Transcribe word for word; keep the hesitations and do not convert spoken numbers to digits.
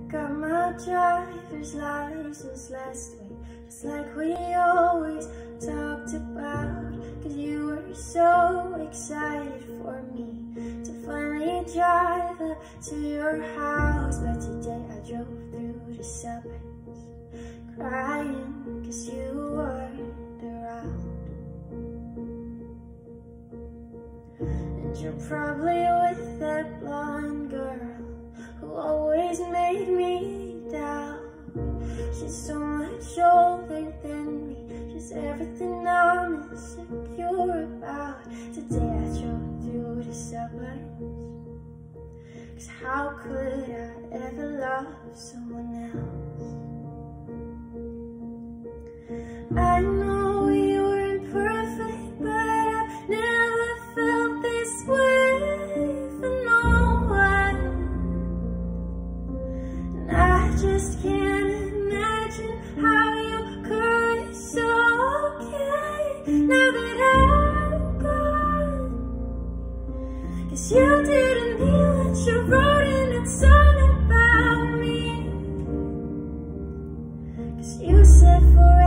got my driver's license last week, just like we always talked about. Cause you were so excited for me to finally drive up to your house. But today I drove through the suburbs crying cause you weren't around. And you're probably with that blonde girl who always made me doubt. She's so much older than me, she's everything I'm insecure about. Today I drove through the suburbs, cause how could I ever love someone else? I know you weren't perfect, but I've never felt this way for no one. And I just can't imagine how you could be so okay now that I'm gone. Cause you didn't mean what you wrote in that song about me. Cause you said for